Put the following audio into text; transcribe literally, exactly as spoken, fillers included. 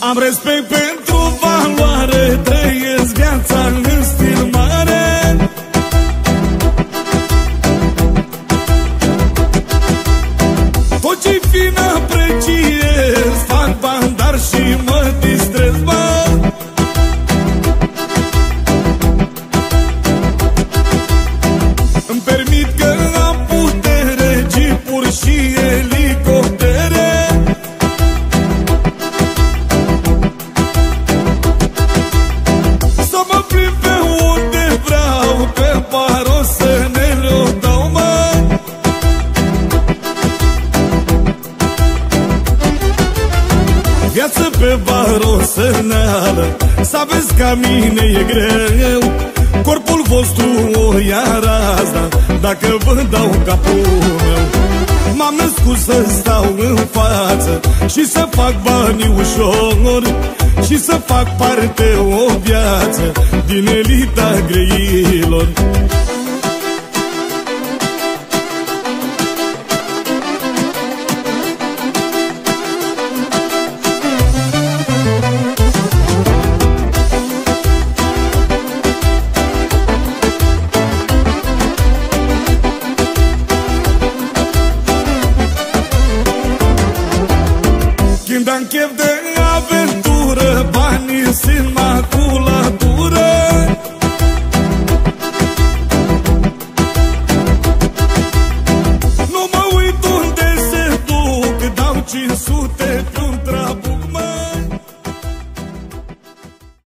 Am respect pentru valoare, trăiesc viața în stil mare. Tot ce-i fin apreciez, fac bani, dar și mă distrez, bă. Îmi permit că am putere, jeepuri și elicoptere. Să mă plimb pe unde vreau, pe paro să ne lăudau, mă. Viață pe barosăneală, să aveți ca mine e greu. Corpul vostru o ia razna, dacă vă dau capul meu. M-am născut să stau în față și să fac bani ușor, și să fac parte o viață din elita greilor. Când am chef de aventură, banii sunt maculatură.